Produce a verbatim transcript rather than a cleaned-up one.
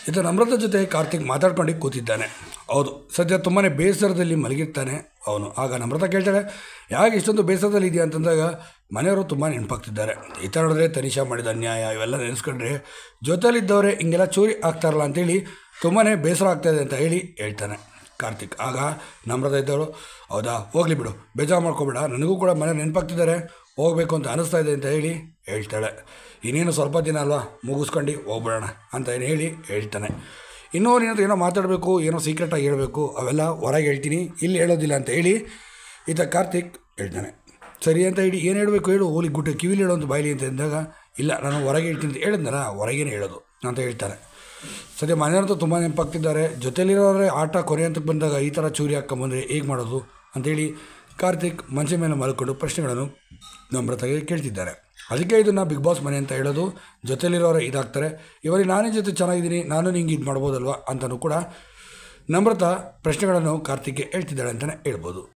ಇದು ನಮ್ರತ ಜೊತೆ ಕಾರ್ತಿಕ್ ಮಾತಾಡ್ಕೊಂಡು ಕೂತಿದ್ದಾನೆ. ಹೌದು, ಸದ್ಯ ತುಂಬಾ ಬೇಸರದಲ್ಲಿ ಮಲಗಿರ್ತಾನೆ ಅವನು. ಆಗ ನಮ್ರತ ಕೇಳ್ತಾಳೆ, ಯಾಕೆ ಇಷ್ಟೊಂದು ಬೇಸರದಲ್ಲಿ ಇದೆಯಾ ಅಂತಂದಾಗ ಮನೆಯವರು ತುಂಬ ನೆನಪಾಗ್ತಿದ್ದಾರೆ. ಈ ಥರ ನೋಡಿದ್ರೆ ತನಿಷಾ ಮಾಡಿದ ಅನ್ಯಾಯ ಇವೆಲ್ಲ ನೆನೆಸ್ಕೊಂಡ್ರೆ ಜೊತೆಲಿದ್ದವರೇ ಹಿಂಗೆಲ್ಲ ಚೂರಿ ಆಗ್ತಾರಲ್ಲ ಅಂತೇಳಿ ತುಂಬಾ ಬೇಸರ ಆಗ್ತಾಯಿದೆ ಅಂತ ಹೇಳಿ ಹೇಳ್ತಾನೆ ಕಾರ್ತಿಕ್. ಆಗ ನಮ್ರತ ಇದ್ದವಳು, ಹೌದಾ ಹೋಗಲಿ ಬಿಡು, ಬೇಜಾರು ಮಾಡ್ಕೊಬೇಡ, ನನಗೂ ಕೂಡ ಮನೆ ನೆನಪಾಗ್ತಿದ್ದಾರೆ, ಹೋಗಬೇಕು ಅಂತ ಅನ್ನಿಸ್ತಾ ಇದೆ ಅಂತ ಹೇಳಿ ಹೇಳ್ತಾಳೆ. ಇನ್ನೇನು ಸ್ವಲ್ಪ ದಿನ ಅಲ್ವಾ, ಮುಗಿಸ್ಕೊಂಡು ಹೋಗ್ಬಿಡೋಣ ಅಂತ ಏನು ಹೇಳಿ ಹೇಳ್ತಾನೆ. ಇನ್ನೂ ಏನಾದರೂ ಏನೋ ಮಾತಾಡಬೇಕು, ಏನೋ ಸೀಕ್ರೆಟಾಗಿ ಹೇಳಬೇಕು, ಅವೆಲ್ಲ ಹೊರಗೆ ಹೇಳ್ತೀನಿ, ಇಲ್ಲಿ ಹೇಳೋದಿಲ್ಲ ಅಂತ ಹೇಳಿ ಈತ ಕಾರ್ತಿಕ್ ಹೇಳ್ತಾನೆ. ಸರಿ ಅಂತ ಹೇಳಿ ಏನು ಹೇಳಬೇಕು ಹೇಳು, ಹೋಲಿ ಗುಟ್ಟು ಕಿವಿಲಿ ಹೇಳೋ ಒಂದು ಬಾಯಿಲಿ ಅಂತ ಅಂದಾಗ, ಇಲ್ಲ ನಾನು ಹೊರಗೆ ಹೇಳ್ತೀನಿ ಅಂತ ಹೇಳಿದ್ನಲ್ಲ, ಹೊರಗೇನೆ ಹೇಳೋದು ಅಂತ ಹೇಳ್ತಾರೆ. ಸದ್ಯ ಮನೆಯವ್ರಂತೂ ತುಂಬ ನೆನಪಾಗ್ತಿದ್ದಾರೆ. ಜೊತೆಲಿರೋರೇ ಆಟ ಕೊನೆ ಅಂತಕ್ಕೆ ಬಂದಾಗ ಈ ಥರ ಚೂರಿ ಹಾಕ್ಕೊಂಬಂದರೆ ಹೇಗೆ ಮಾಡೋದು ಅಂತೇಳಿ ಕಾರ್ತಿಕ್ ಮಂಚೆ ಮೇಲೆ ಮಲ್ಕೊಂಡು ಪ್ರಶ್ನೆಗಳನ್ನು ನಮ್ರತೆಗೆ ಕೇಳ್ತಿದ್ದಾರೆ. ಅದಕ್ಕೆ ಇದನ್ನು ಬಿಗ್ ಬಾಸ್ ಮನೆ ಅಂತ ಹೇಳೋದು. ಜೊತೆಲಿರೋರೇ ಇದಾಗ್ತಾರೆ, ಇವರಿಗೆ ನಾನೇ ಜೊತೆ ಚೆನ್ನಾಗಿದ್ದೀನಿ, ನಾನು ನಿಂಗೆ ಇದು ಮಾಡ್ಬೋದಲ್ವ ಅಂತಲೂ ಕೂಡ ನಮ್ರತ ಪ್ರಶ್ನೆಗಳನ್ನು ಕಾರ್ತಿಕ್ಗೆ ಹೇಳ್ತಿದ್ದಾಳೆ ಅಂತಲೇ ಹೇಳ್ಬೋದು.